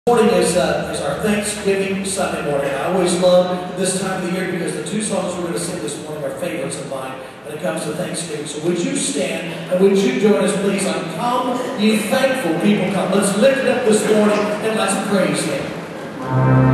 Morning is our Thanksgiving Sunday morning. I always love this time of the year because the two songs we're going to sing this morning are favorites of mine when it comes to Thanksgiving. So would you stand and would you join us, please? Come, ye thankful people, come. Let's lift it up this morning and let's praise Him.